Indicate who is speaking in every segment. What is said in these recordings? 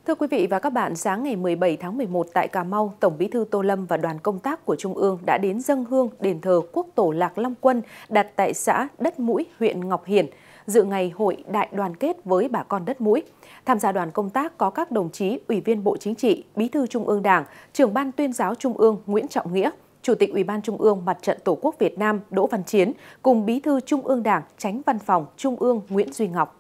Speaker 1: Thưa quý vị và các bạn, sáng ngày 17 tháng 11 tại Cà Mau, Tổng Bí thư Tô Lâm và đoàn công tác của Trung ương đã đến dâng hương đền thờ Quốc tổ Lạc Long Quân đặt tại xã Đất Mũi, huyện Ngọc Hiển, dự ngày hội đại đoàn kết với bà con đất Mũi. Tham gia đoàn công tác có các đồng chí Ủy viên Bộ Chính trị, Bí thư Trung ương Đảng, Trưởng ban Tuyên giáo Trung ương Nguyễn Trọng Nghĩa, Chủ tịch Ủy ban Trung ương Mặt trận Tổ quốc Việt Nam Đỗ Văn Chiến cùng Bí thư Trung ương Đảng, Chánh Văn phòng Trung ương Nguyễn Duy Ngọc.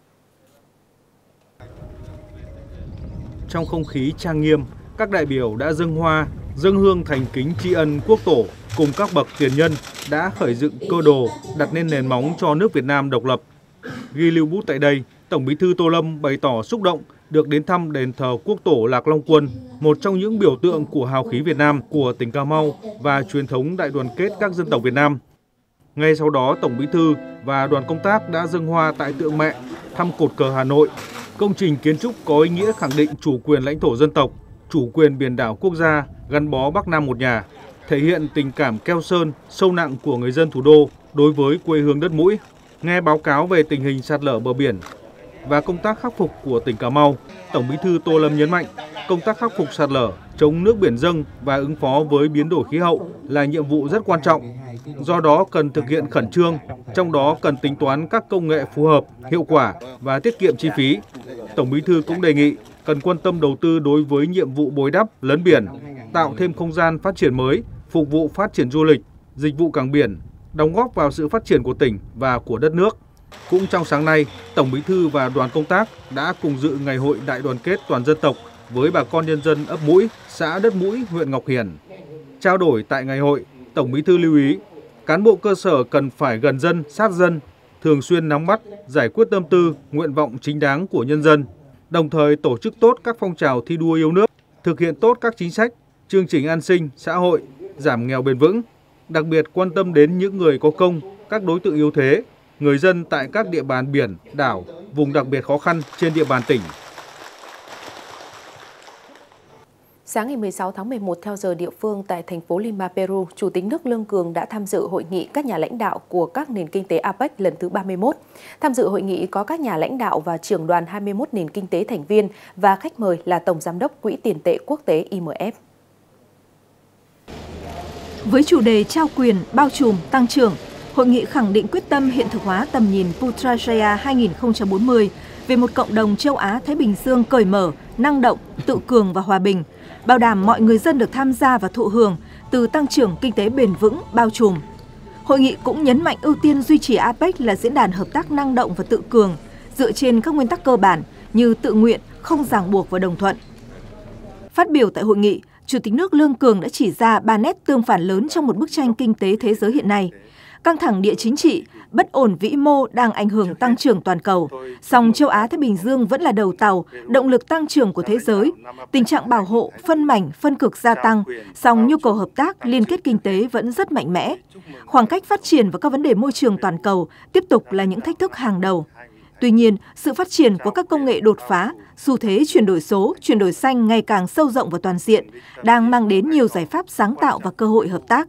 Speaker 2: Trong không khí trang nghiêm, các đại biểu đã dâng hoa, dâng hương thành kính tri ân Quốc tổ cùng các bậc tiền nhân đã khởi dựng cơ đồ, đặt nên nền móng cho nước Việt Nam độc lập. Ghi lưu bút tại đây, Tổng Bí thư Tô Lâm bày tỏ xúc động được đến thăm đền thờ Quốc tổ Lạc Long Quân, một trong những biểu tượng của hào khí Việt Nam của tỉnh Cà Mau và truyền thống đại đoàn kết các dân tộc Việt Nam. Ngay sau đó, Tổng Bí thư và đoàn công tác đã dâng hoa tại tượng Mẹ, thăm cột cờ Hà Nội. Công trình kiến trúc có ý nghĩa khẳng định chủ quyền lãnh thổ dân tộc, chủ quyền biển đảo quốc gia, gắn bó Bắc Nam một nhà, thể hiện tình cảm keo sơn, sâu nặng của người dân thủ đô đối với quê hương đất Mũi. Nghe báo cáo về tình hình sạt lở bờ biển và công tác khắc phục của tỉnh Cà Mau, Tổng Bí thư Tô Lâm nhấn mạnh công tác khắc phục sạt lở, chống nước biển dâng và ứng phó với biến đổi khí hậu là nhiệm vụ rất quan trọng. Do đó cần thực hiện khẩn trương, trong đó cần tính toán các công nghệ phù hợp, hiệu quả và tiết kiệm chi phí. Tổng Bí thư cũng đề nghị cần quan tâm đầu tư đối với nhiệm vụ bồi đắp, lấn biển, tạo thêm không gian phát triển mới, phục vụ phát triển du lịch, dịch vụ cảng biển, đóng góp vào sự phát triển của tỉnh và của đất nước. Cũng trong sáng nay, Tổng Bí thư và đoàn công tác đã cùng dự ngày hội đại đoàn kết toàn dân tộc với bà con nhân dân ấp Mũi, xã Đất Mũi, huyện Ngọc Hiển. Trao đổi tại ngày hội, Tổng Bí thư lưu ý, cán bộ cơ sở cần phải gần dân, sát dân, thường xuyên nắm bắt, giải quyết tâm tư, nguyện vọng chính đáng của nhân dân, đồng thời tổ chức tốt các phong trào thi đua yêu nước, thực hiện tốt các chính sách, chương trình an sinh, xã hội, giảm nghèo bền vững, đặc biệt quan tâm đến những người có công, các đối tượng yếu thế, người dân tại các địa bàn biển, đảo, vùng đặc biệt khó khăn trên địa bàn tỉnh.
Speaker 1: Sáng ngày 16 tháng 11 theo giờ địa phương tại thành phố Lima, Peru, Chủ tịch nước Lương Cường đã tham dự hội nghị các nhà lãnh đạo của các nền kinh tế APEC lần thứ 31. Tham dự hội nghị có các nhà lãnh đạo và trưởng đoàn 21 nền kinh tế thành viên và khách mời là Tổng Giám đốc Quỹ tiền tệ quốc tế IMF.
Speaker 3: Với chủ đề trao quyền, bao trùm, tăng trưởng, hội nghị khẳng định quyết tâm hiện thực hóa tầm nhìn Putrajaya 2040 về một cộng đồng châu Á-Thái Bình Dương cởi mở, năng động, tự cường và hòa bình, bảo đảm mọi người dân được tham gia và thụ hưởng từ tăng trưởng kinh tế bền vững, bao trùm. Hội nghị cũng nhấn mạnh ưu tiên duy trì APEC là diễn đàn hợp tác năng động và tự cường, dựa trên các nguyên tắc cơ bản như tự nguyện, không ràng buộc và đồng thuận. Phát biểu tại hội nghị, Chủ tịch nước Lương Cường đã chỉ ra 3 nét tương phản lớn trong một bức tranh kinh tế thế giới hiện nay. Căng thẳng địa chính trị, bất ổn vĩ mô đang ảnh hưởng tăng trưởng toàn cầu. Song châu Á-Thái Bình Dương vẫn là đầu tàu, động lực tăng trưởng của thế giới. Tình trạng bảo hộ, phân mảnh, phân cực gia tăng, song nhu cầu hợp tác, liên kết kinh tế vẫn rất mạnh mẽ. Khoảng cách phát triển và các vấn đề môi trường toàn cầu tiếp tục là những thách thức hàng đầu. Tuy nhiên, sự phát triển của các công nghệ đột phá, xu thế chuyển đổi số, chuyển đổi xanh ngày càng sâu rộng và toàn diện, đang mang đến nhiều giải pháp sáng tạo và cơ hội hợp tác.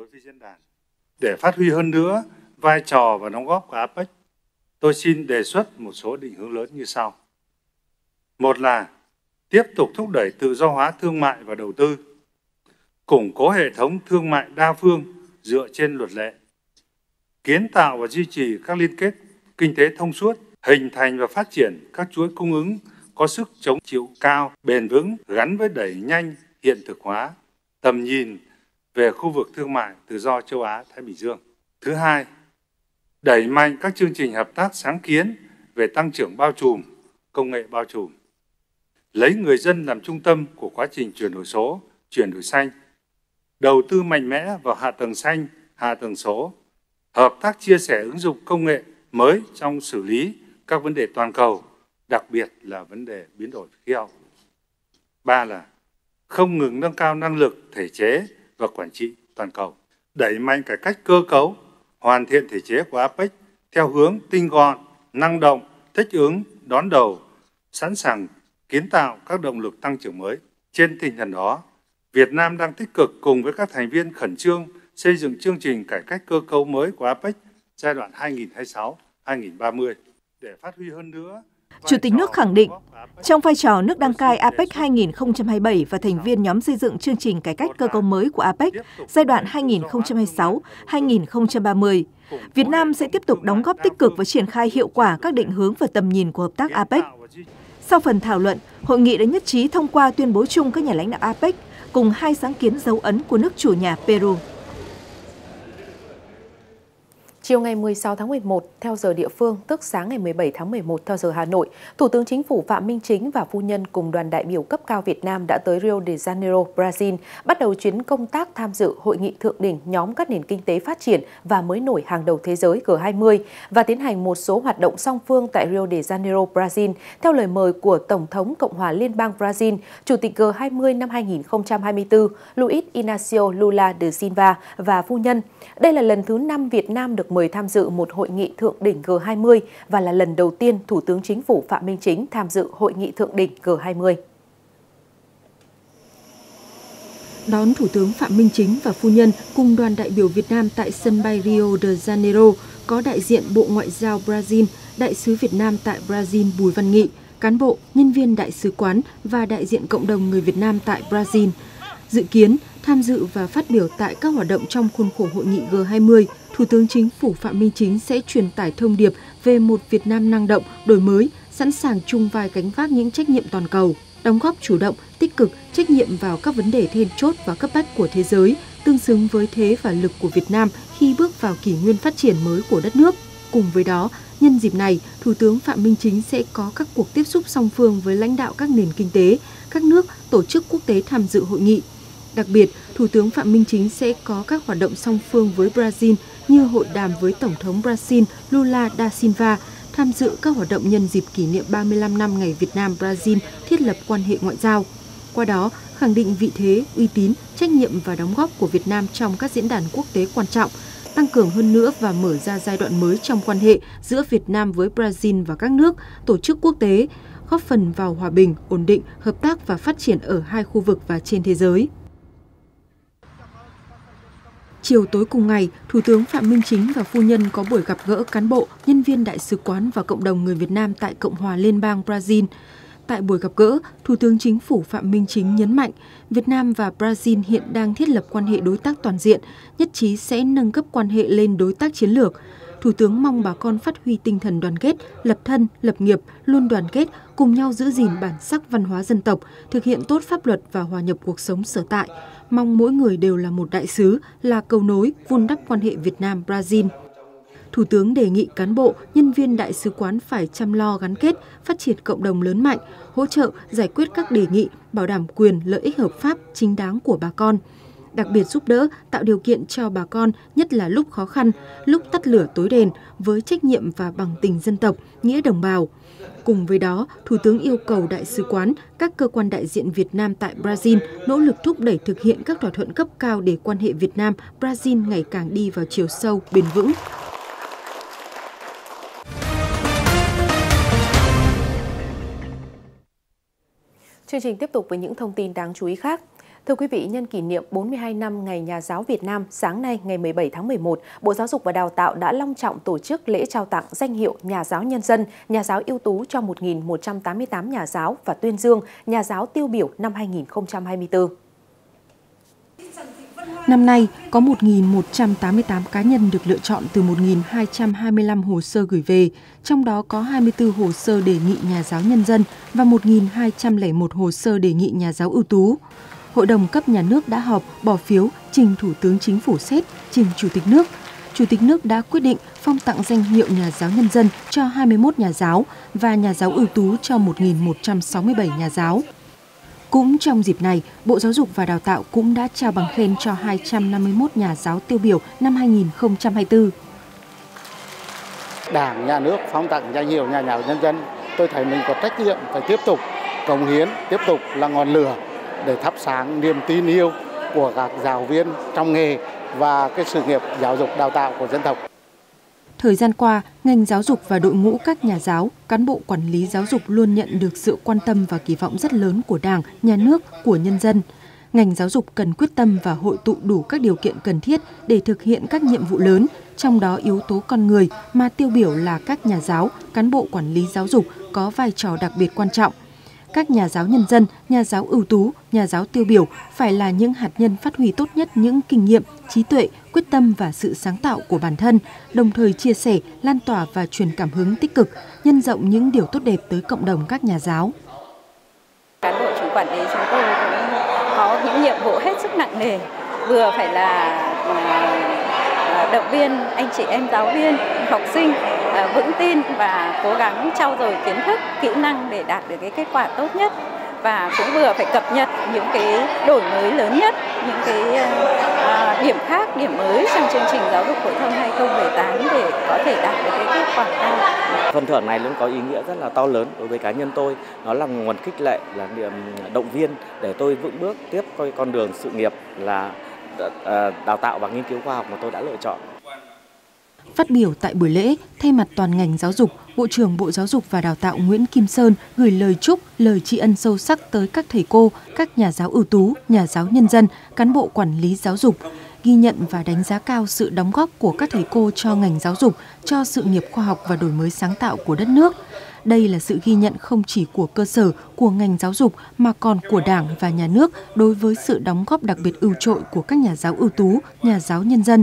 Speaker 4: Để phát huy hơn nữa vai trò và đóng góp của APEC, tôi xin đề xuất một số định hướng lớn như sau. Một là tiếp tục thúc đẩy tự do hóa thương mại và đầu tư, củng cố hệ thống thương mại đa phương dựa trên luật lệ, kiến tạo và duy trì các liên kết kinh tế thông suốt, hình thành và phát triển các chuỗi cung ứng có sức chống chịu cao, bền vững gắn với đẩy nhanh hiện thực hóa tầm nhìn về khu vực thương mại tự do châu Á-Thái Bình Dương. Thứ hai, đẩy mạnh các chương trình hợp tác sáng kiến về tăng trưởng bao trùm, công nghệ bao trùm. Lấy người dân làm trung tâm của quá trình chuyển đổi số, chuyển đổi xanh. Đầu tư mạnh mẽ vào hạ tầng xanh, hạ tầng số. Hợp tác chia sẻ ứng dụng công nghệ mới trong xử lý các vấn đề toàn cầu, đặc biệt là vấn đề biến đổi khí hậu. Ba là không ngừng nâng cao năng lực, thể chế và quản trị toàn cầu, đẩy mạnh cải cách cơ cấu, hoàn thiện thể chế của APEC theo hướng tinh gọn, năng động, thích ứng, đón đầu, sẵn sàng kiến tạo các động lực tăng trưởng mới. Trên tinh thần đó, Việt Nam đang tích cực cùng với các thành viên khẩn trương xây dựng chương trình cải cách cơ cấu mới của APEC giai đoạn 2026-2030 để phát huy hơn nữa.
Speaker 3: Chủ tịch nước khẳng định, trong vai trò nước đăng cai APEC 2027 và thành viên nhóm xây dựng chương trình cải cách cơ cấu mới của APEC giai đoạn 2026-2030, Việt Nam sẽ tiếp tục đóng góp tích cực và triển khai hiệu quả các định hướng và tầm nhìn của hợp tác APEC. Sau phần thảo luận, hội nghị đã nhất trí thông qua tuyên bố chung các nhà lãnh đạo APEC cùng 2 sáng kiến dấu ấn của nước chủ nhà Peru.
Speaker 1: Chiều ngày 16 tháng 11, theo giờ địa phương, tức sáng ngày 17 tháng 11 theo giờ Hà Nội, Thủ tướng Chính phủ Phạm Minh Chính và phu nhân cùng đoàn đại biểu cấp cao Việt Nam đã tới Rio de Janeiro, Brazil, bắt đầu chuyến công tác tham dự Hội nghị thượng đỉnh nhóm các nền kinh tế phát triển và mới nổi hàng đầu thế giới G20 và tiến hành một số hoạt động song phương tại Rio de Janeiro, Brazil, theo lời mời của Tổng thống Cộng hòa Liên bang Brazil, Chủ tịch G20 năm 2024, Luiz Inácio Lula da Silva và phu nhân. Đây là lần thứ 5 Việt Nam được mời tham dự một hội nghị thượng đỉnh G20 và là lần đầu tiên Thủ tướng Chính phủ Phạm Minh Chính tham dự hội nghị thượng đỉnh G20.
Speaker 3: Đón Thủ tướng Phạm Minh Chính và phu nhân cùng đoàn đại biểu Việt Nam tại sân bay Rio de Janeiro có đại diện Bộ Ngoại giao Brazil, Đại sứ Việt Nam tại Brazil Bùi Văn Nghị, cán bộ, nhân viên đại sứ quán và đại diện cộng đồng người Việt Nam tại Brazil. Dự kiến, tham dự và phát biểu tại các hoạt động trong khuôn khổ hội nghị G20, Thủ tướng Chính phủ Phạm Minh Chính sẽ truyền tải thông điệp về một Việt Nam năng động, đổi mới, sẵn sàng chung vai gánh vác những trách nhiệm toàn cầu, đóng góp chủ động, tích cực, trách nhiệm vào các vấn đề then chốt và cấp bách của thế giới, tương xứng với thế và lực của Việt Nam khi bước vào kỷ nguyên phát triển mới của đất nước. Cùng với đó, nhân dịp này, Thủ tướng Phạm Minh Chính sẽ có các cuộc tiếp xúc song phương với lãnh đạo các nền kinh tế, các nước, tổ chức quốc tế tham dự hội nghị. Đặc biệt, Thủ tướng Phạm Minh Chính sẽ có các hoạt động song phương với Brazil như hội đàm với Tổng thống Brazil Lula da Silva, tham dự các hoạt động nhân dịp kỷ niệm 35 năm ngày Việt Nam-Brazil thiết lập quan hệ ngoại giao. Qua đó, khẳng định vị thế, uy tín, trách nhiệm và đóng góp của Việt Nam trong các diễn đàn quốc tế quan trọng, tăng cường hơn nữa và mở ra giai đoạn mới trong quan hệ giữa Việt Nam với Brazil và các nước, tổ chức quốc tế, góp phần vào hòa bình, ổn định, hợp tác và phát triển ở hai khu vực và trên thế giới. Chiều tối cùng ngày, Thủ tướng Phạm Minh Chính và phu nhân có buổi gặp gỡ cán bộ, nhân viên đại sứ quán và cộng đồng người Việt Nam tại Cộng hòa Liên bang Brazil. Tại buổi gặp gỡ, Thủ tướng Chính phủ Phạm Minh Chính nhấn mạnh Việt Nam và Brazil hiện đang thiết lập quan hệ đối tác toàn diện, nhất trí sẽ nâng cấp quan hệ lên đối tác chiến lược. Thủ tướng mong bà con phát huy tinh thần đoàn kết, lập thân, lập nghiệp, luôn đoàn kết, cùng nhau giữ gìn bản sắc văn hóa dân tộc, thực hiện tốt pháp luật và hòa nhập cuộc sống sở tại. Mong mỗi người đều là một đại sứ, là cầu nối, vun đắp quan hệ Việt Nam-Brazil. Thủ tướng đề nghị cán bộ, nhân viên đại sứ quán phải chăm lo gắn kết, phát triển cộng đồng lớn mạnh, hỗ trợ, giải quyết các đề nghị, bảo đảm quyền, lợi ích hợp pháp, chính đáng của bà con. Đặc biệt giúp đỡ, tạo điều kiện cho bà con, nhất là lúc khó khăn, lúc tắt lửa tối đèn, với trách nhiệm và bằng tình dân tộc, nghĩa đồng bào. Cùng với đó, Thủ tướng yêu cầu Đại sứ quán, các cơ quan đại diện Việt Nam tại Brazil nỗ lực thúc đẩy thực hiện các thỏa thuận cấp cao để quan hệ Việt Nam-Brazil ngày càng đi vào chiều sâu, bền vững.
Speaker 1: Chương trình tiếp tục với những thông tin đáng chú ý khác. Thưa quý vị, nhân kỷ niệm 42 năm Ngày Nhà giáo Việt Nam, sáng nay ngày 17 tháng 11, Bộ Giáo dục và Đào tạo đã long trọng tổ chức lễ trao tặng danh hiệu Nhà giáo nhân dân, Nhà giáo ưu tú cho 1.188 nhà giáo và tuyên dương Nhà giáo tiêu biểu năm 2024.
Speaker 3: Năm nay, có 1.188 cá nhân được lựa chọn từ 1.225 hồ sơ gửi về, trong đó có 24 hồ sơ đề nghị nhà giáo nhân dân và 1.201 hồ sơ đề nghị nhà giáo ưu tú. Hội đồng cấp nhà nước đã họp, bỏ phiếu, trình Thủ tướng Chính phủ xét, trình Chủ tịch nước. Chủ tịch nước đã quyết định phong tặng danh hiệu Nhà giáo nhân dân cho 21 nhà giáo và Nhà giáo ưu tú cho 1.167 nhà giáo. Cũng trong dịp này, Bộ Giáo dục và Đào tạo cũng đã trao bằng khen cho 251 nhà giáo tiêu biểu năm 2024.
Speaker 5: Đảng, Nhà nước phong tặng danh hiệu Nhà giáo nhân dân, tôi thấy mình có trách nhiệm phải tiếp tục cống hiến, tiếp tục là ngọn lửa để thắp sáng niềm tin yêu của các giáo viên trong nghề và cái sự nghiệp giáo dục đào tạo của dân tộc.
Speaker 3: Thời gian qua, ngành giáo dục và đội ngũ các nhà giáo, cán bộ quản lý giáo dục luôn nhận được sự quan tâm và kỳ vọng rất lớn của Đảng, Nhà nước, của nhân dân. ngành giáo dục cần quyết tâm và hội tụ đủ các điều kiện cần thiết để thực hiện các nhiệm vụ lớn, trong đó yếu tố con người mà tiêu biểu là các nhà giáo, cán bộ quản lý giáo dục có vai trò đặc biệt quan trọng. Các nhà giáo nhân dân, nhà giáo ưu tú, nhà giáo tiêu biểu phải là những hạt nhân phát huy tốt nhất những kinh nghiệm, trí tuệ, quyết tâm và sự sáng tạo của bản thân, đồng thời chia sẻ, lan tỏa và truyền cảm hứng tích cực, nhân rộng những điều tốt đẹp tới cộng đồng các nhà giáo.
Speaker 6: Cán bộ chủ quản lý chúng tôi cũng có những nhiệm vụ hết sức nặng nề, vừa phải là động viên anh chị em giáo viên, học sinh vững tin và cố gắng trau dồi kiến thức, kỹ năng để đạt được cái kết quả tốt nhất, và cũng vừa phải cập nhật những cái đổi mới lớn nhất, những cái điểm khác, điểm mới trong chương trình giáo dục phổ thông 2018 để có thể đạt được cái kết quả cao.
Speaker 7: Phần thưởng này cũng có ý nghĩa rất là to lớn đối với cá nhân tôi. Nó là nguồn khích lệ, là niềm động viên để tôi vững bước tiếp con đường sự nghiệp là đào tạo và nghiên cứu khoa học mà tôi đã lựa chọn.
Speaker 3: Phát biểu tại buổi lễ, thay mặt toàn ngành giáo dục, Bộ trưởng Bộ Giáo dục và Đào tạo Nguyễn Kim Sơn gửi lời chúc, lời tri ân sâu sắc tới các thầy cô, các nhà giáo ưu tú, nhà giáo nhân dân, cán bộ quản lý giáo dục, ghi nhận và đánh giá cao sự đóng góp của các thầy cô cho ngành giáo dục, cho sự nghiệp khoa học và đổi mới sáng tạo của đất nước. Đây là sự ghi nhận không chỉ của cơ sở, của ngành giáo dục mà còn của Đảng và Nhà nước đối với sự đóng góp đặc biệt ưu trội của các nhà giáo ưu tú, nhà giáo nhân dân.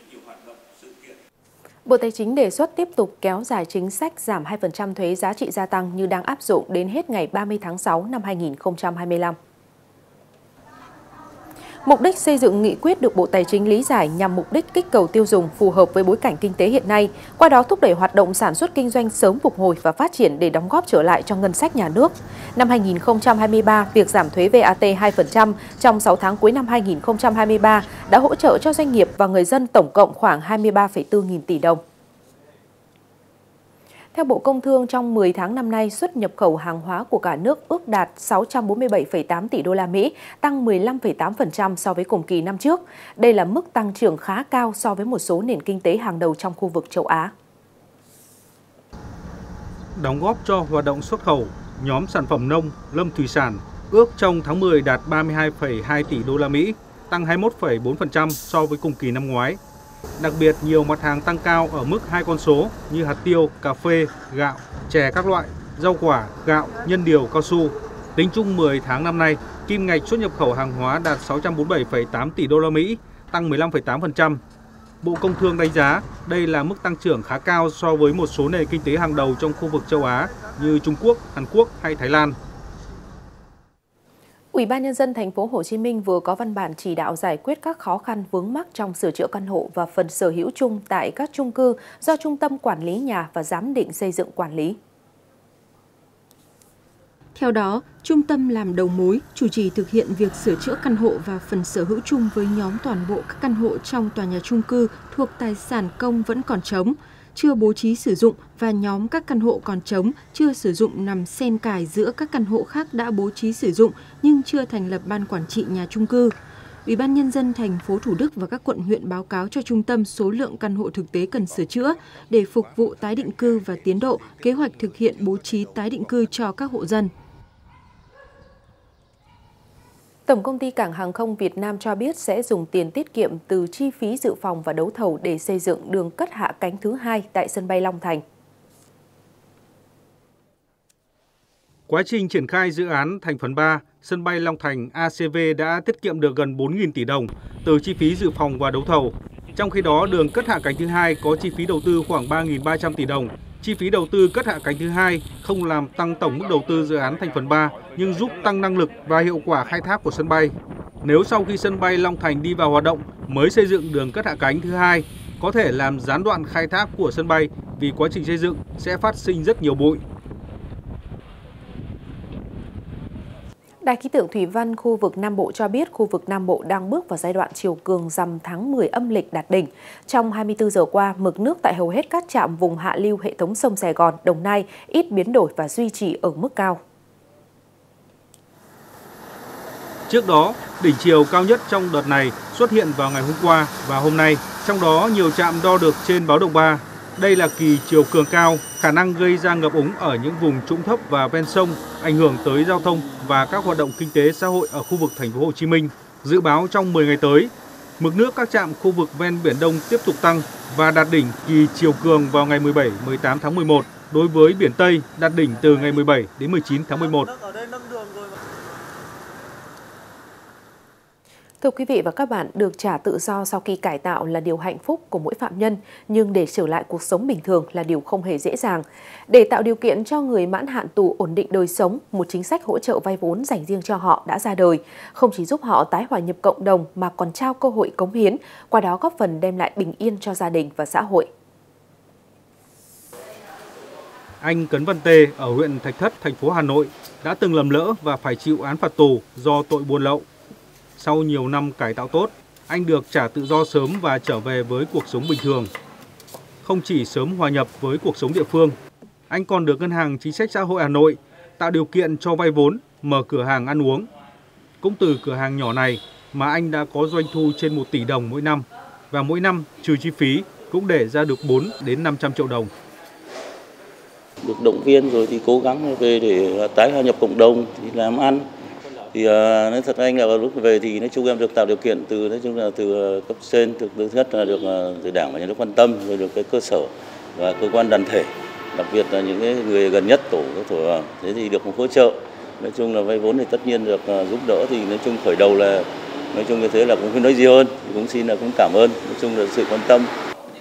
Speaker 1: Bộ Tài chính đề xuất tiếp tục kéo dài chính sách giảm 2% thuế giá trị gia tăng như đang áp dụng đến hết ngày 30 tháng 6 năm 2025. Mục đích xây dựng nghị quyết được Bộ Tài chính lý giải nhằm mục đích kích cầu tiêu dùng phù hợp với bối cảnh kinh tế hiện nay, qua đó thúc đẩy hoạt động sản xuất kinh doanh sớm phục hồi và phát triển để đóng góp trở lại cho ngân sách nhà nước. Năm 2023, việc giảm thuế VAT 2% trong 6 tháng cuối năm 2023 đã hỗ trợ cho doanh nghiệp và người dân tổng cộng khoảng 23,4 nghìn tỷ đồng. Theo Bộ Công Thương, trong 10 tháng năm nay, xuất nhập khẩu hàng hóa của cả nước ước đạt 647,8 tỷ đô la Mỹ, tăng 15,8% so với cùng kỳ năm trước. Đây là mức tăng trưởng khá cao so với một số nền kinh tế hàng đầu trong khu vực châu Á.
Speaker 2: Đóng góp cho hoạt động xuất khẩu, nhóm sản phẩm nông, lâm thủy sản ước trong tháng 10 đạt 32,2 tỷ đô la Mỹ, tăng 21,4% so với cùng kỳ năm ngoái. Đặc biệt, nhiều mặt hàng tăng cao ở mức 2 con số như hạt tiêu, cà phê, gạo, chè các loại, rau quả, gạo, nhân điều, cao su. Tính chung 10 tháng năm nay, kim ngạch xuất nhập khẩu hàng hóa đạt 647,8 tỷ đô la Mỹ, tăng 15,8%. Bộ Công Thương đánh giá đây là mức tăng trưởng khá cao so với một số nền kinh tế hàng đầu trong khu vực châu Á như Trung Quốc, Hàn Quốc hay Thái Lan.
Speaker 1: Ủy ban Nhân dân thành phố Hồ Chí Minh vừa có văn bản chỉ đạo giải quyết các khó khăn vướng mắc trong sửa chữa căn hộ và phần sở hữu chung tại các chung cư do Trung tâm Quản lý Nhà và Giám định Xây dựng quản lý.
Speaker 3: Theo đó, trung tâm làm đầu mối, chủ trì thực hiện việc sửa chữa căn hộ và phần sở hữu chung với nhóm toàn bộ các căn hộ trong tòa nhà chung cư thuộc tài sản công vẫn còn trống, chưa bố trí sử dụng và nhóm các căn hộ còn trống, chưa sử dụng nằm xen cài giữa các căn hộ khác đã bố trí sử dụng nhưng chưa thành lập ban quản trị nhà chung cư. Ủy ban Nhân dân thành phố Thủ Đức và các quận huyện báo cáo cho trung tâm số lượng căn hộ thực tế cần sửa chữa để phục vụ tái định cư và tiến độ, kế hoạch thực hiện bố trí tái định cư cho các hộ dân.
Speaker 1: Tổng công ty Cảng hàng không Việt Nam cho biết sẽ dùng tiền tiết kiệm từ chi phí dự phòng và đấu thầu để xây dựng đường cất hạ cánh thứ 2 tại sân bay Long Thành.
Speaker 2: Quá trình triển khai dự án thành phần 3, sân bay Long Thành ACV đã tiết kiệm được gần 4.000 tỷ đồng từ chi phí dự phòng và đấu thầu. Trong khi đó, đường cất hạ cánh thứ 2 có chi phí đầu tư khoảng 3.300 tỷ đồng. Chi phí đầu tư cất hạ cánh thứ 2 không làm tăng tổng mức đầu tư dự án thành phần 3, nhưng giúp tăng năng lực và hiệu quả khai thác của sân bay. Nếu sau khi sân bay Long Thành đi vào hoạt động mới xây dựng đường cất hạ cánh thứ 2, có thể làm gián đoạn khai thác của sân bay vì quá trình xây dựng sẽ phát sinh rất nhiều bụi.
Speaker 1: Đài khí tượng thủy văn khu vực Nam Bộ cho biết khu vực Nam Bộ đang bước vào giai đoạn chiều cường rằm tháng 10 âm lịch đạt đỉnh. Trong 24 giờ qua, mực nước tại hầu hết các trạm vùng hạ lưu hệ thống sông Sài Gòn, Đồng Nai ít biến đổi và duy trì ở mức cao.
Speaker 2: Trước đó, đỉnh chiều cao nhất trong đợt này xuất hiện vào ngày hôm qua và hôm nay, trong đó nhiều trạm đo được trên báo động 3. Đây là kỳ chiều cường cao, khả năng gây ra ngập úng ở những vùng trũng thấp và ven sông, ảnh hưởng tới giao thông và các hoạt động kinh tế xã hội ở khu vực thành phố Hồ Chí Minh. Dự báo trong 10 ngày tới, mực nước các trạm khu vực ven Biển Đông tiếp tục tăng và đạt đỉnh kỳ chiều cường vào ngày 17-18 tháng 11. Đối với Biển Tây, đạt đỉnh từ ngày 17 đến 19 tháng 11.
Speaker 1: Thưa quý vị và các bạn, được trả tự do sau khi cải tạo là điều hạnh phúc của mỗi phạm nhân, nhưng để trở lại cuộc sống bình thường là điều không hề dễ dàng. Để tạo điều kiện cho người mãn hạn tù ổn định đời sống, một chính sách hỗ trợ vay vốn dành riêng cho họ đã ra đời, không chỉ giúp họ tái hòa nhập cộng đồng mà còn trao cơ hội cống hiến, qua đó góp phần đem lại bình yên cho gia đình và xã hội.
Speaker 2: Anh Cấn Văn Tê ở huyện Thạch Thất, thành phố Hà Nội đã từng lầm lỡ và phải chịu án phạt tù do tội buôn lậu. Sau nhiều năm cải tạo tốt, anh được trả tự do sớm và trở về với cuộc sống bình thường. Không chỉ sớm hòa nhập với cuộc sống địa phương, anh còn được Ngân hàng Chính sách Xã hội Hà Nội tạo điều kiện cho vay vốn, mở cửa hàng ăn uống. Cũng từ cửa hàng nhỏ này mà anh đã có doanh thu trên 1 tỷ đồng mỗi năm, và mỗi năm trừ chi phí cũng để ra được 4 đến 500 triệu đồng.
Speaker 8: Được động viên rồi thì cố gắng về để tái hòa nhập cộng đồng, thì làm ăn. Thì nói thật anh là lúc về thì nói chung em được tạo điều kiện từ cấp trên, thứ nhất là được từ Đảng và Nhà nước quan tâm, rồi được cái cơ sở và cơ quan đoàn thể, đặc biệt là những cái người gần nhất tổ thế thì được một hỗ trợ. Nói chung là vay vốn thì tất nhiên được giúp đỡ, thì nói chung khởi đầu là nói chung như thế là cũng không nói gì hơn, thì cũng xin là cũng cảm ơn, nói chung là sự quan tâm.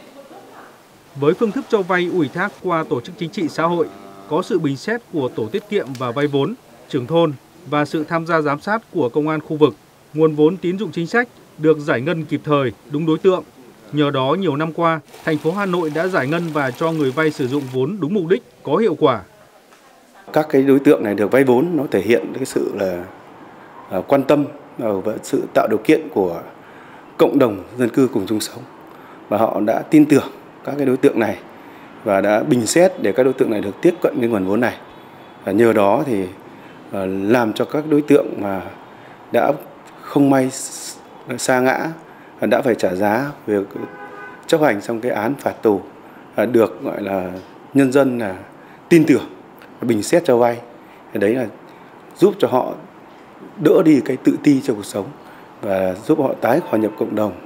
Speaker 2: Với phương thức cho vay ủy thác qua tổ chức chính trị xã hội, có sự bình xét của tổ tiết kiệm và vay vốn, trưởng thôn và sự tham gia giám sát của công an khu vực, nguồn vốn tín dụng chính sách được giải ngân kịp thời, đúng đối tượng. Nhờ đó nhiều năm qua, thành phố Hà Nội đã giải ngân và cho người vay sử dụng vốn đúng mục đích, có hiệu quả.
Speaker 9: Các cái đối tượng này được vay vốn nó thể hiện cái sự là quan tâm và sự tạo điều kiện của cộng đồng dân cư cùng chung sống, và họ đã tin tưởng các cái đối tượng này và đã bình xét để các đối tượng này được tiếp cận cái nguồn vốn này. Và nhờ đó thì làm cho các đối tượng mà đã không may sa ngã, đã phải trả giá việc chấp hành xong cái án phạt tù, được gọi là nhân dân là tin tưởng, bình xét cho vay. Đấy là giúp cho họ đỡ đi cái tự ti trong cuộc sống và giúp họ tái hòa nhập cộng đồng,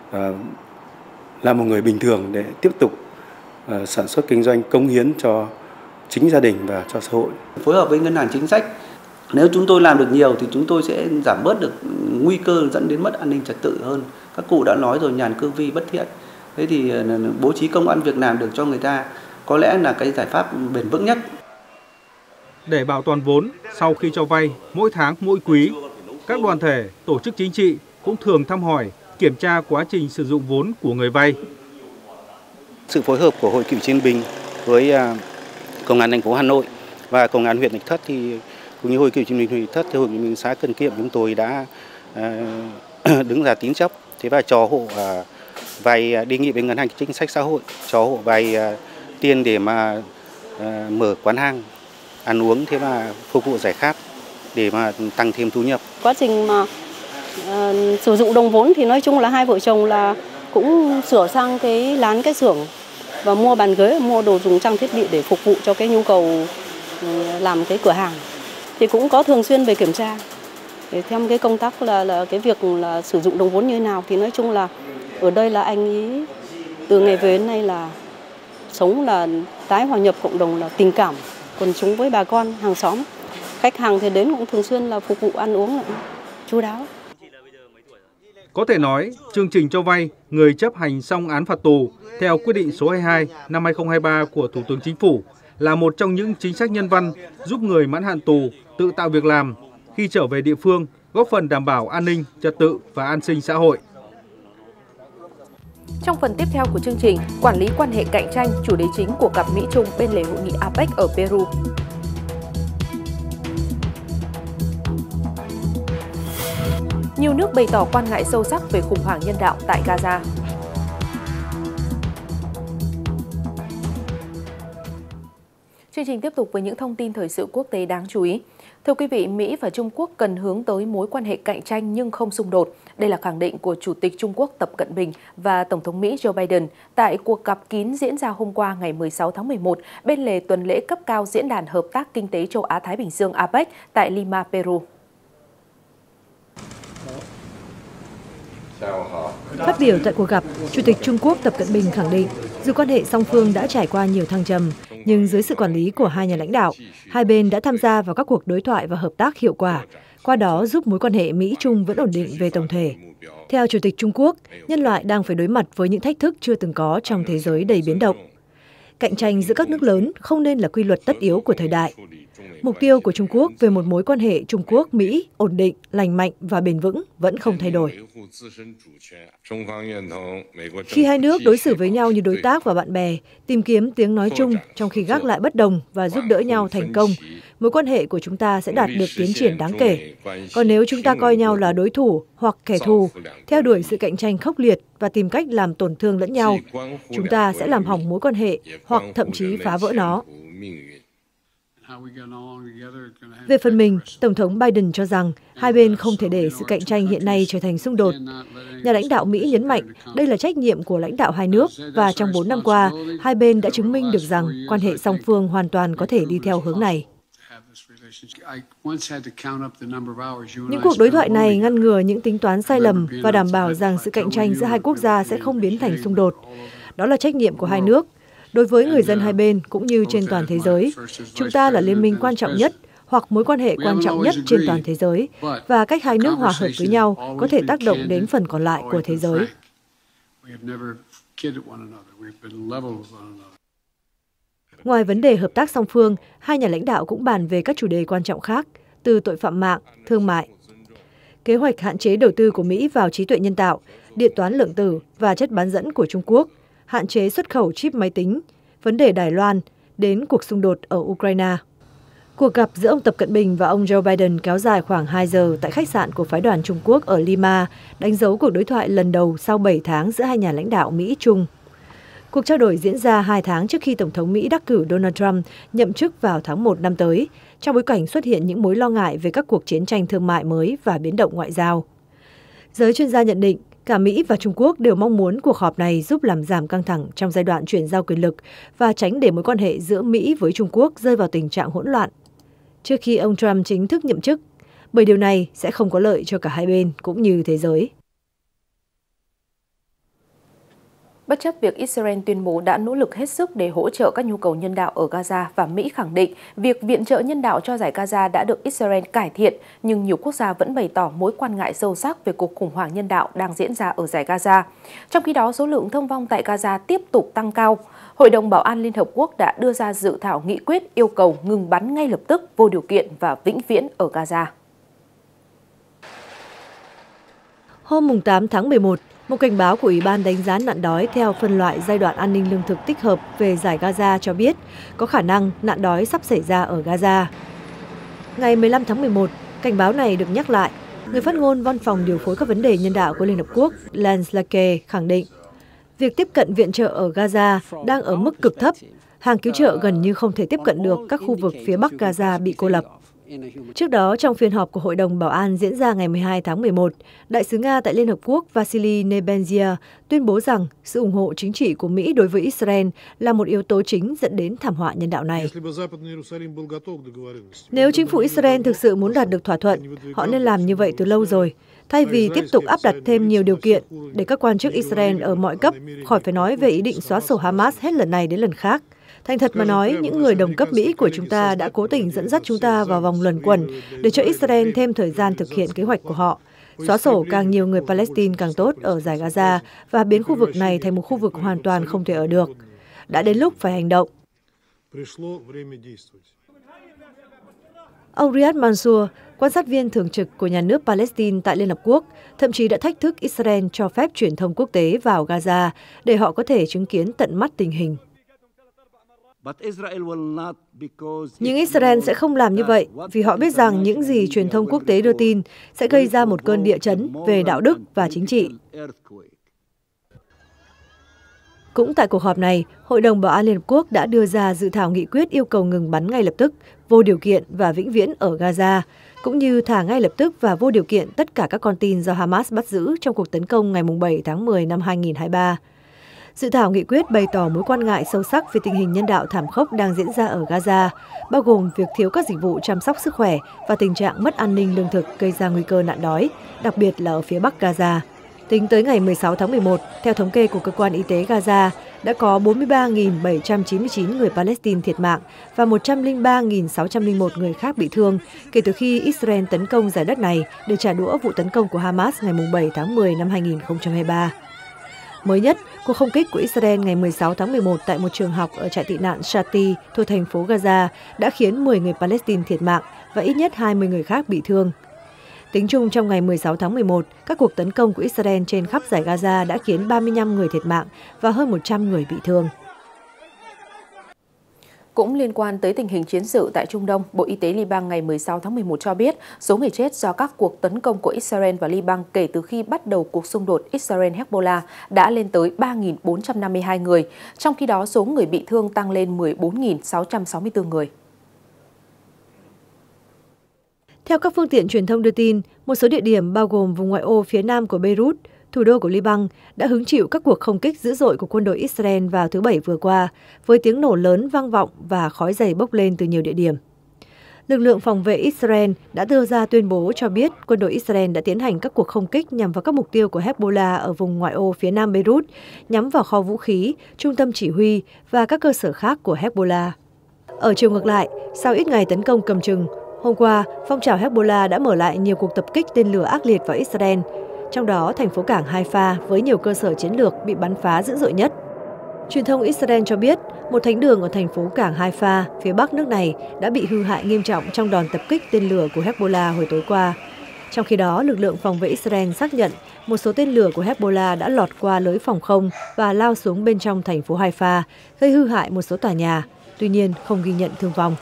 Speaker 9: là một người bình thường để tiếp tục sản xuất kinh doanh, cống hiến cho chính gia đình và cho xã hội.
Speaker 10: Phối hợp với Ngân hàng Chính sách, nếu chúng tôi làm được nhiều thì chúng tôi sẽ giảm bớt được nguy cơ dẫn đến mất an ninh trật tự hơn. Các cụ đã nói rồi, nhàn cư vi bất thiện. Thế thì bố trí công ăn việc làm được cho người ta có lẽ là cái giải pháp bền vững nhất.
Speaker 2: Để bảo toàn vốn, sau khi cho vay, mỗi tháng, mỗi quý, các đoàn thể, tổ chức chính trị cũng thường thăm hỏi, kiểm tra quá trình sử dụng vốn của người vay.
Speaker 9: Sự phối hợp của Hội Cựu chiến binh với Công an thành phố Hà Nội và Công an huyện Thạch Thất thì cũng như Hội Cựu chiến binh huyện Thạch Thất thì Hội Cựu chiến xã Cần Kiệm chúng tôi đã đứng ra tín chấp thế và cho hộ vay, đề nghị với Ngân hàng Chính sách Xã hội cho hộ vay tiền để mà mở quán hàng ăn uống, thế mà phục vụ giải khát để mà tăng thêm thu nhập.
Speaker 11: Quá trình mà sử dụng đồng vốn thì nói chung là hai vợ chồng là cũng sửa sang cái lán, cái xưởng và mua bàn ghế, mua đồ dùng trang thiết bị để phục vụ cho cái nhu cầu làm cái cửa hàng. Thì cũng có thường xuyên về kiểm tra để theo cái công tác là cái việc là sử dụng đồng vốn như thế nào. Thì nói chung là ở đây là anh ấy từ ngày về đến nay là sống là tái hòa nhập cộng đồng, là tình cảm quần chúng với bà con hàng xóm. Khách hàng thì đến cũng thường xuyên là phục vụ ăn uống chu đáo.
Speaker 2: Có thể nói, chương trình cho vay người chấp hành xong án phạt tù theo quyết định số 22 năm 2023 của Thủ tướng Chính phủ là một trong những chính sách nhân văn giúp người mãn hạn tù tự tạo việc làm khi trở về địa phương, góp phần đảm bảo an ninh, trật tự và an sinh xã hội.
Speaker 1: Trong phần tiếp theo của chương trình, quản lý quan hệ cạnh tranh, chủ đề chính của cặp Mỹ-Trung bên lề hội nghị APEC ở Peru. Nhiều nước bày tỏ quan ngại sâu sắc về khủng hoảng nhân đạo tại Gaza. Chương trình tiếp tục với những thông tin thời sự quốc tế đáng chú ý. Thưa quý vị, Mỹ và Trung Quốc cần hướng tới mối quan hệ cạnh tranh nhưng không xung đột. Đây là khẳng định của Chủ tịch Trung Quốc Tập Cận Bình và Tổng thống Mỹ Joe Biden tại cuộc gặp kín diễn ra hôm qua ngày 16 tháng 11 bên lề tuần lễ cấp cao Diễn đàn Hợp tác Kinh tế Châu Á-Thái Bình Dương APEC tại Lima, Peru.
Speaker 3: Phát biểu tại cuộc gặp, Chủ tịch Trung Quốc Tập Cận Bình khẳng định, dù quan hệ song phương đã trải qua nhiều thăng trầm, nhưng dưới sự quản lý của hai nhà lãnh đạo, hai bên đã tham gia vào các cuộc đối thoại và hợp tác hiệu quả, qua đó giúp mối quan hệ Mỹ-Trung vẫn ổn định về tổng thể. Theo Chủ tịch Trung Quốc, nhân loại đang phải đối mặt với những thách thức chưa từng có trong thế giới đầy biến động. Cạnh tranh giữa các nước lớn không nên là quy luật tất yếu của thời đại. Mục tiêu của Trung Quốc về một mối quan hệ Trung Quốc-Mỹ ổn định, lành mạnh và bền vững vẫn không thay đổi. Khi hai nước đối xử với nhau như đối tác và bạn bè, tìm kiếm tiếng nói chung trong khi gác lại bất đồng và giúp đỡ nhau thành công, mối quan hệ của chúng ta sẽ đạt được tiến triển đáng kể. Còn nếu chúng ta coi nhau là đối thủ hoặc kẻ thù, theo đuổi sự cạnh tranh khốc liệt và tìm cách làm tổn thương lẫn nhau, chúng ta sẽ làm hỏng mối quan hệ hoặc thậm chí phá vỡ nó. Về phần mình, Tổng thống Biden cho rằng hai bên không thể để sự cạnh tranh hiện nay trở thành xung đột. Nhà lãnh đạo Mỹ nhấn mạnh đây là trách nhiệm của lãnh đạo hai nước và trong 4 năm qua, hai bên đã chứng minh được rằng quan hệ song phương hoàn toàn có thể đi theo hướng này. Những cuộc đối thoại này ngăn ngừa những tính toán sai lầm và đảm bảo rằng sự cạnh tranh giữa hai quốc gia sẽ không biến thành xung đột. Đó là trách nhiệm của hai nước. Đối với người dân hai bên cũng như trên toàn thế giới, chúng ta là liên minh quan trọng nhất hoặc mối quan hệ quan trọng nhất trên toàn thế giới, và cách hai nước hòa hợp với nhau có thể tác động đến phần còn lại của thế giới. Ngoài vấn đề hợp tác song phương, hai nhà lãnh đạo cũng bàn về các chủ đề quan trọng khác, từ tội phạm mạng, thương mại. Kế hoạch hạn chế đầu tư của Mỹ vào trí tuệ nhân tạo, điện toán lượng tử và chất bán dẫn của Trung Quốc, hạn chế xuất khẩu chip máy tính, vấn đề Đài Loan, đến cuộc xung đột ở Ukraine. Cuộc gặp giữa ông Tập Cận Bình và ông Joe Biden kéo dài khoảng 2 giờ tại khách sạn của phái đoàn Trung Quốc ở Lima, đánh dấu cuộc đối thoại lần đầu sau 7 tháng giữa hai nhà lãnh đạo Mỹ-Trung. Cuộc trao đổi diễn ra 2 tháng trước khi Tổng thống Mỹ đắc cử Donald Trump nhậm chức vào tháng 1 năm tới, trong bối cảnh xuất hiện những mối lo ngại về các cuộc chiến tranh thương mại mới và biến động ngoại giao. Giới chuyên gia nhận định, cả Mỹ và Trung Quốc đều mong muốn cuộc họp này giúp làm giảm căng thẳng trong giai đoạn chuyển giao quyền lực và tránh để mối quan hệ giữa Mỹ với Trung Quốc rơi vào tình trạng hỗn loạn trước khi ông Trump chính thức nhậm chức, bởi điều này sẽ không có lợi cho cả hai bên cũng như thế giới.
Speaker 1: Bất chấp việc Israel tuyên bố đã nỗ lực hết sức để hỗ trợ các nhu cầu nhân đạo ở Gaza và Mỹ khẳng định việc viện trợ nhân đạo cho giải Gaza đã được Israel cải thiện, nhưng nhiều quốc gia vẫn bày tỏ mối quan ngại sâu sắc về cuộc khủng hoảng nhân đạo đang diễn ra ở giải Gaza. Trong khi đó, số lượng thương vong tại Gaza tiếp tục tăng cao. Hội đồng Bảo an Liên Hợp Quốc đã đưa ra dự thảo nghị quyết yêu cầu ngừng bắn ngay lập tức, vô điều kiện và vĩnh viễn ở Gaza.
Speaker 3: Hôm 8 tháng 11, một cảnh báo của Ủy ban đánh giá nạn đói theo phân loại giai đoạn an ninh lương thực tích hợp về giải Gaza cho biết có khả năng nạn đói sắp xảy ra ở Gaza. Ngày 15 tháng 11, cảnh báo này được nhắc lại. Người phát ngôn Văn phòng điều phối các vấn đề nhân đạo của Liên Hợp Quốc, Jens Laerke, khẳng định việc tiếp cận viện trợ ở Gaza đang ở mức cực thấp. Hàng cứu trợ gần như không thể tiếp cận được các khu vực phía Bắc Gaza bị cô lập. Trước đó, trong phiên họp của Hội đồng Bảo an diễn ra ngày 12 tháng 11, Đại sứ Nga tại Liên Hợp Quốc Vasily Nebenzia tuyên bố rằng sự ủng hộ chính trị của Mỹ đối với Israel là một yếu tố chính dẫn đến thảm họa nhân đạo này. Nếu chính phủ Israel thực sự muốn đạt được thỏa thuận, họ nên làm như vậy từ lâu rồi, thay vì tiếp tục áp đặt thêm nhiều điều kiện để các quan chức Israel ở mọi cấp khỏi phải nói về ý định xóa sổ Hamas hết lần này đến lần khác. Thành thật mà nói, những người đồng cấp Mỹ của chúng ta đã cố tình dẫn dắt chúng ta vào vòng luẩn quẩn để cho Israel thêm thời gian thực hiện kế hoạch của họ. Xóa sổ càng nhiều người Palestine càng tốt ở giải Gaza và biến khu vực này thành một khu vực hoàn toàn không thể ở được. Đã đến lúc phải hành động. Ông Riyad Mansour, quan sát viên thường trực của nhà nước Palestine tại Liên Hợp Quốc, thậm chí đã thách thức Israel cho phép truyền thông quốc tế vào Gaza để họ có thể chứng kiến tận mắt tình hình. Nhưng Israel sẽ không làm như vậy vì họ biết rằng những gì truyền thông quốc tế đưa tin sẽ gây ra một cơn địa chấn về đạo đức và chính trị. Cũng tại cuộc họp này, Hội đồng Bảo an Liên Hợp Quốc đã đưa ra dự thảo nghị quyết yêu cầu ngừng bắn ngay lập tức, vô điều kiện và vĩnh viễn ở Gaza, cũng như thả ngay lập tức và vô điều kiện tất cả các con tin do Hamas bắt giữ trong cuộc tấn công ngày 7 tháng 10 năm 2023. Dự thảo nghị quyết bày tỏ mối quan ngại sâu sắc về tình hình nhân đạo thảm khốc đang diễn ra ở Gaza, bao gồm việc thiếu các dịch vụ chăm sóc sức khỏe và tình trạng mất an ninh lương thực gây ra nguy cơ nạn đói, đặc biệt là ở phía Bắc Gaza. Tính tới ngày 16 tháng 11, theo thống kê của Cơ quan Y tế Gaza, đã có 43.799 người Palestine thiệt mạng và 103.601 người khác bị thương kể từ khi Israel tấn công giải đất này để trả đũa vụ tấn công của Hamas ngày 7 tháng 10 năm 2023. Mới nhất, cuộc không kích của Israel ngày 16 tháng 11 tại một trường học ở trại tị nạn Shati thuộc thành phố Gaza đã khiến 10 người Palestine thiệt mạng và ít nhất 20 người khác bị thương. Tính chung trong ngày 16 tháng 11, các cuộc tấn công của Israel trên khắp giải Gaza đã khiến 35 người thiệt mạng và hơn 100 người bị thương.
Speaker 1: Cũng liên quan tới tình hình chiến sự tại Trung Đông, Bộ Y tế Liban ngày 16 tháng 11 cho biết số người chết do các cuộc tấn công của Israel và Liban kể từ khi bắt đầu cuộc xung đột Israel-Hezbollah đã lên tới 3.452 người, trong khi đó số người bị thương tăng lên 14.664 người.
Speaker 3: Theo các phương tiện truyền thông đưa tin, một số địa điểm bao gồm vùng ngoại ô phía nam của Beirut, thủ đô của Liban, đã hứng chịu các cuộc không kích dữ dội của quân đội Israel vào thứ Bảy vừa qua, với tiếng nổ lớn vang vọng và khói dày bốc lên từ nhiều địa điểm. Lực lượng phòng vệ Israel đã đưa ra tuyên bố cho biết quân đội Israel đã tiến hành các cuộc không kích nhằm vào các mục tiêu của Hezbollah ở vùng ngoại ô phía nam Beirut, nhắm vào kho vũ khí, trung tâm chỉ huy và các cơ sở khác của Hezbollah. Ở chiều ngược lại, sau ít ngày tấn công cầm chừng, hôm qua, phong trào Hezbollah đã mở lại nhiều cuộc tập kích tên lửa ác liệt vào Israel, trong đó thành phố cảng Haifa với nhiều cơ sở chiến lược bị bắn phá dữ dội nhất. Truyền thông Israel cho biết, một thánh đường ở thành phố cảng Haifa, phía bắc nước này, đã bị hư hại nghiêm trọng trong đòn tập kích tên lửa của Hezbollah hồi tối qua. Trong khi đó, lực lượng phòng vệ Israel xác nhận một số tên lửa của Hezbollah đã lọt qua lưới phòng không và lao xuống bên trong thành phố Haifa, gây hư hại một số tòa nhà, tuy nhiên không ghi nhận thương vong.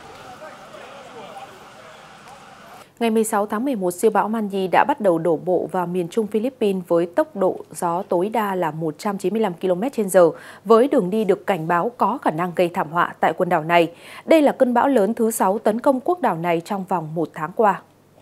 Speaker 1: Ngày 16 tháng 11, siêu bão Manji đã bắt đầu đổ bộ vào miền Trung Philippines với tốc độ gió tối đa là 195 km/h, với đường đi được cảnh báo có khả năng gây thảm họa tại quần đảo này. Đây là cơn bão lớn thứ 6 tấn công quốc đảo này trong vòng 1 tháng qua.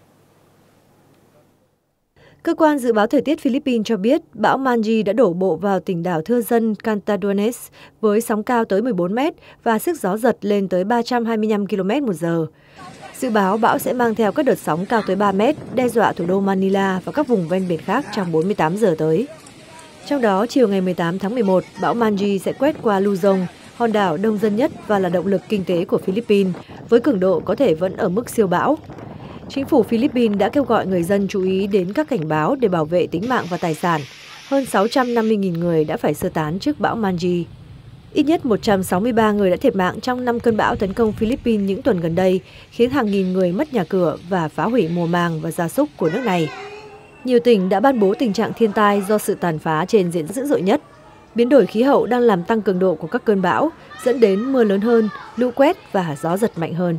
Speaker 3: Cơ quan dự báo thời tiết Philippines cho biết bão Manji đã đổ bộ vào tỉnh đảo thưa dân Catanduanes với sóng cao tới 14 mét và sức gió giật lên tới 325 km/h. Dự báo bão sẽ mang theo các đợt sóng cao tới 3 mét, đe dọa thủ đô Manila và các vùng ven biển khác trong 48 giờ tới. Trong đó, chiều ngày 18 tháng 11, bão Manji sẽ quét qua Luzon, hòn đảo đông dân nhất và là động lực kinh tế của Philippines, với cường độ có thể vẫn ở mức siêu bão. Chính phủ Philippines đã kêu gọi người dân chú ý đến các cảnh báo để bảo vệ tính mạng và tài sản. Hơn 650.000 người đã phải sơ tán trước bão Manji. Ít nhất 163 người đã thiệt mạng trong 5 cơn bão tấn công Philippines những tuần gần đây, khiến hàng nghìn người mất nhà cửa và phá hủy mùa màng và gia súc của nước này. Nhiều tỉnh đã ban bố tình trạng thiên tai do sự tàn phá trên diện dữ dội nhất. Biến đổi khí hậu đang làm tăng cường độ của các cơn bão, dẫn đến mưa lớn hơn, lũ quét và gió giật mạnh hơn.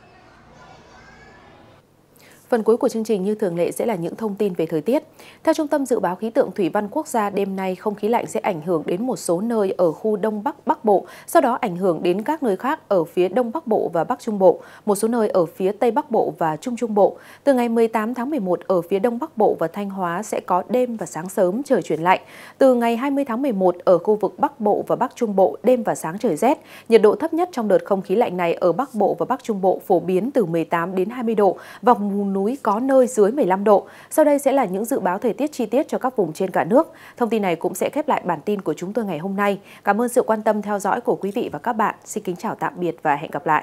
Speaker 1: Phần cuối của chương trình như thường lệ sẽ là những thông tin về thời tiết. Theo Trung tâm Dự báo Khí tượng Thủy văn Quốc gia, đêm nay không khí lạnh sẽ ảnh hưởng đến một số nơi ở khu Đông Bắc Bắc Bộ, sau đó ảnh hưởng đến các nơi khác ở phía Đông Bắc Bộ và Bắc Trung Bộ, một số nơi ở phía Tây Bắc Bộ và Trung Trung Bộ. Từ ngày 18 tháng 11, ở phía Đông Bắc Bộ và Thanh Hóa sẽ có đêm và sáng sớm trời chuyển lạnh. Từ ngày 20 tháng 11, ở khu vực Bắc Bộ và Bắc Trung Bộ, đêm và sáng trời rét. Nhiệt độ thấp nhất trong đợt không khí lạnh này ở Bắc Bộ và Bắc Trung Bộ phổ biến từ 18 đến 20 độ, và vùng núi có nơi dưới 15 độ. Sau đây sẽ là những dự báo thời tiết chi tiết cho các vùng trên cả nước. Thông tin này cũng sẽ khép lại bản tin của chúng tôi ngày hôm nay. Cảm ơn sự quan tâm theo dõi của quý vị và các bạn. Xin kính chào tạm biệt và hẹn gặp lại.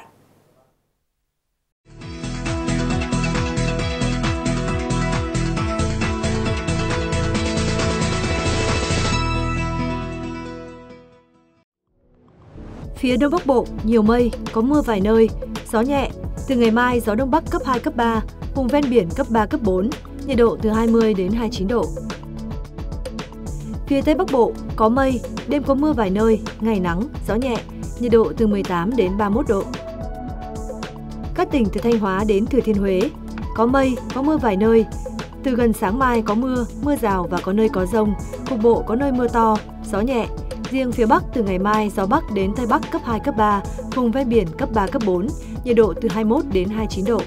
Speaker 3: Phía Đông Bắc Bộ, nhiều mây, có mưa vài nơi, gió nhẹ. Từ ngày mai, gió Đông Bắc cấp 2, cấp 3, vùng ven biển cấp 3, cấp 4, nhiệt độ từ 20 đến 29 độ. Phía Tây Bắc Bộ, có mây, đêm có mưa vài nơi, ngày nắng, gió nhẹ, nhiệt độ từ 18 đến 31 độ. Các tỉnh từ Thanh Hóa đến Thừa Thiên Huế, có mây, có mưa vài nơi. Từ gần sáng mai có mưa, mưa rào và có nơi có dông, cục bộ có nơi mưa to, gió nhẹ. Riêng phía Bắc từ ngày mai gió Bắc đến Tây Bắc cấp 2, cấp 3, vùng ven biển cấp 3, cấp 4, nhiệt độ từ 21 đến 29 độ.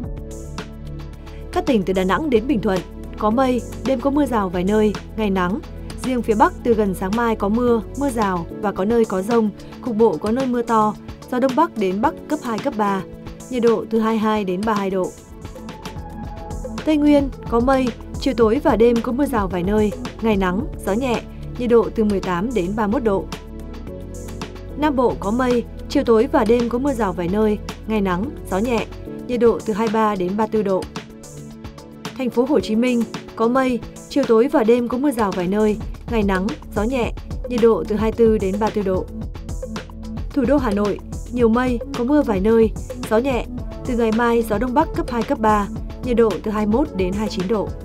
Speaker 3: Các tỉnh từ Đà Nẵng đến Bình Thuận, có mây, đêm có mưa rào vài nơi, ngày nắng. Riêng phía Bắc từ gần sáng mai có mưa, mưa rào và có nơi có dông, cục bộ có nơi mưa to, gió Đông Bắc đến Bắc cấp 2, cấp 3, nhiệt độ từ 22 đến 32 độ. Tây Nguyên có mây, chiều tối và đêm có mưa rào vài nơi, ngày nắng, gió nhẹ, nhiệt độ từ 18 đến 31 độ. Nam Bộ có mây, chiều tối và đêm có mưa rào vài nơi, ngày nắng, gió nhẹ, nhiệt độ từ 23 đến 34 độ. Thành phố Hồ Chí Minh có mây, chiều tối và đêm có mưa rào vài nơi, ngày nắng, gió nhẹ, nhiệt độ từ 24 đến 34 độ. Thủ đô Hà Nội nhiều mây, có mưa vài nơi, gió nhẹ, từ ngày mai gió Đông Bắc cấp 2, cấp 3, nhiệt độ từ 21 đến 29 độ.